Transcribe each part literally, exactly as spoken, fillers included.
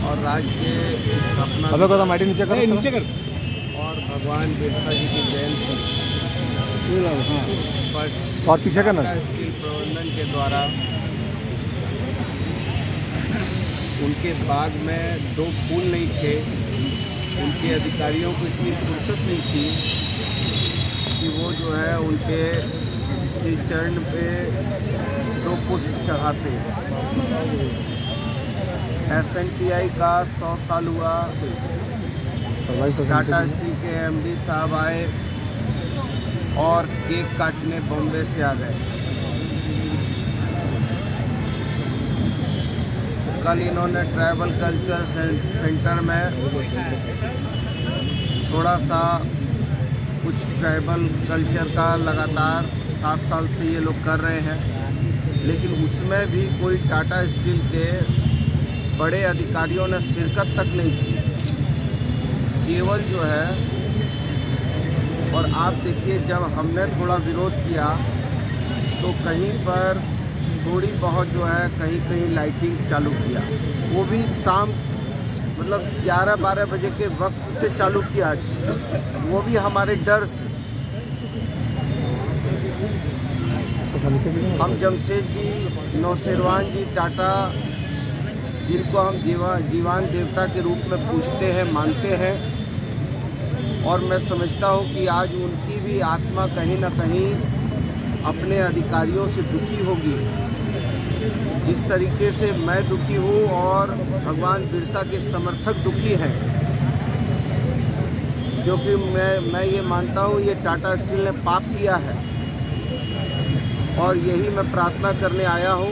और राज्य की स्थापना अबे को माटी नीचे कर नीचे कर और भगवान बिरसा जी की जयंती पर और पीछे करना स्टील प्रबंधन के द्वारा उनके बाग में दो फूल नहीं थे। उनके अधिकारियों को इतनी फुर्सत नहीं थी कि वो जो है उनके श्री चरण पे दो पुष्प चढ़ाते। एस एन टी आई का सौ साल हुआ। टाटा स्टील के एम डी साहब आए और केक काटने बॉम्बे से आ गए। कल इन्होंने ट्राइबल कल्चर सेंटर में थोड़ा सा कुछ ट्राइबल कल्चर का लगातार सात साल से ये लोग कर रहे हैं, लेकिन उसमें भी कोई टाटा स्टील के बड़े अधिकारियों ने शिरकत तक नहीं की। केवल जो है, और आप देखिए जब हमने थोड़ा विरोध किया तो कहीं पर थोड़ी बहुत जो है कहीं कहीं लाइटिंग चालू किया, वो भी शाम मतलब ग्यारह बारह बजे के वक्त से चालू किया, वो भी हमारे डर से। हम जमशेद जी, नौशेरवान जी टाटा, जिनको हम जीवा जीवान देवता के रूप में पूजते हैं, मानते हैं, और मैं समझता हूँ कि आज उनकी भी आत्मा कहीं ना कहीं अपने अधिकारियों से दुखी होगी, जिस तरीके से मैं दुखी हूँ और भगवान बिरसा के समर्थक दुखी हैं। क्योंकि मैं मैं ये मानता हूँ ये टाटा स्टील ने पाप किया है, और यही मैं प्रार्थना करने आया हूँ।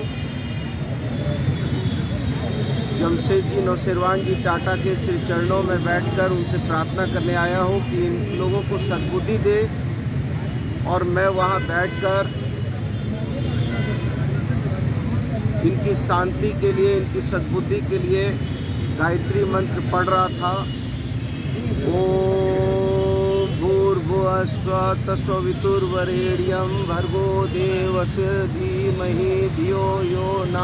जमशेद जी, नौशेरवान जी टाटा के श्री चरणों में बैठकर उनसे प्रार्थना करने आया हूँ कि इन लोगों को सद्बुद्धि दे, और मैं वहाँ बैठकर इनकी शांति के लिए, इनकी सद्बुद्धि के लिए गायत्री मंत्र पढ़ रहा था। ओम भूर्भुवः स्वः तत्सवितुर्वरेण्यं भर्गो देवस्य धीमहि धियो यो न